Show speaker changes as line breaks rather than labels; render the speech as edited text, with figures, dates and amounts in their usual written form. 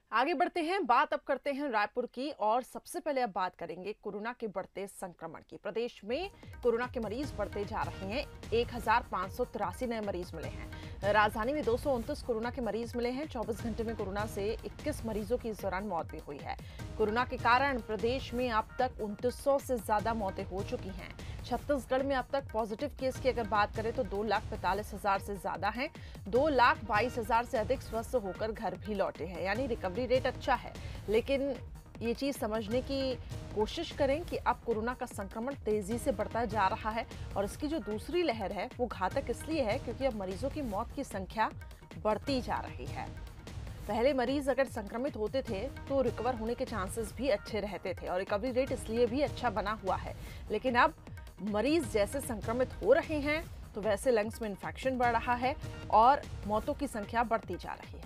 आगे बढ़ते हैं, बात अब करते हैं रायपुर की। और सबसे पहले अब बात करेंगे कोरोना के बढ़ते संक्रमण की। प्रदेश में कोरोना के मरीज बढ़ते जा रहे हैं। 1583 नए मरीज मिले हैं। राजधानी में 229 कोरोना के मरीज मिले हैं। 24 घंटे में कोरोना से 21 मरीजों की इस दौरान मौत भी हुई है। कोरोना के कारण प्रदेश में अब तक 2900 से ज्यादा मौतें हो चुकी हैं। छत्तीसगढ़ में अब तक पॉजिटिव केस की अगर बात करें तो 2,45,000 से ज्यादा हैं। 2,22,000 से अधिक स्वस्थ होकर घर भी लौटे हैं, यानी रिकवरी रेट अच्छा है। लेकिन ये चीज समझने की कोशिश करें कि अब कोरोना का संक्रमण तेजी से बढ़ता जा रहा है और इसकी जो दूसरी लहर है वो घातक इसलिए है क्योंकि अब मरीजों की मौत की संख्या बढ़ती जा रही है। पहले मरीज अगर संक्रमित होते थे तो रिकवर होने के चांसेस भी अच्छे रहते थे और रिकवरी रेट इसलिए भी अच्छा बना हुआ है। लेकिन अब मरीज जैसे संक्रमित हो रहे हैं तो वैसे लंग्स में इन्फेक्शन बढ़ रहा है और मौतों की संख्या बढ़ती जा रही है।